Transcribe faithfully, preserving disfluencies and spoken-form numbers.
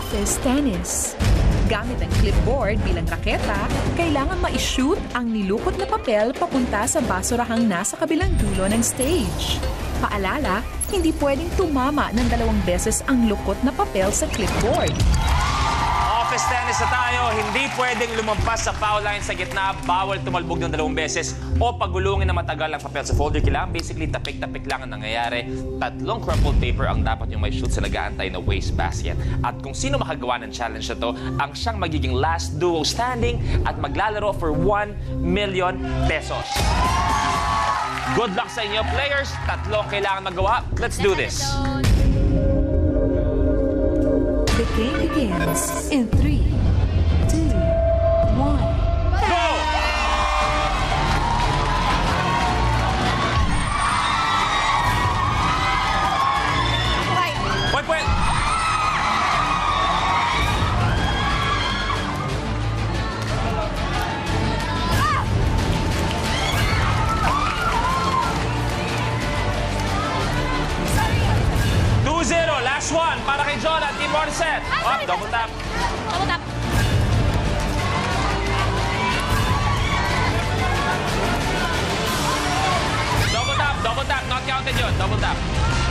Office tennis. Gamit ang clipboard bilang raketa, kailangan ma-shoot ang nilukot na papel papunta sa basurahang nasa kabilang dulo ng stage. Paalala, hindi pwedeng tumama ng dalawang beses ang lukot na papel sa clipboard. Office tennis na tayo, hindi pwedeng lumampas sa foul line sa gitna, bawal tumalbog ng dalawang beses o pagulungin na matagal ang papel sa folder. Kailangan basically tapik-tapik lang ang nangyayari. Tatlong crumpled paper ang dapat yung may shoot sa nag-aantay na waste basket. At kung sino makagawa ng challenge na to, ang siyang magiging last duo standing at maglalaro for one million pesos. Good luck sa inyo, players. Tatlong kailangan magawa. Let's do this. The game begins in three, two, one. Go! Wait, wait. two zero, last one para kay John at Team Morissette. Oh, double tap. Double tap. Double tap, double tap. Not counted yun. Double tap.